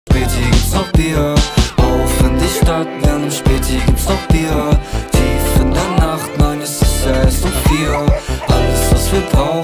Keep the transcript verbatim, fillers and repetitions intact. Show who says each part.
Speaker 1: Späti gibt's noch Bier. Auf in die Stadt, während im Späti gibt's noch Bier. Tief in der Nacht, nein, es ist ja erst um vier. Alles, was wir brauchen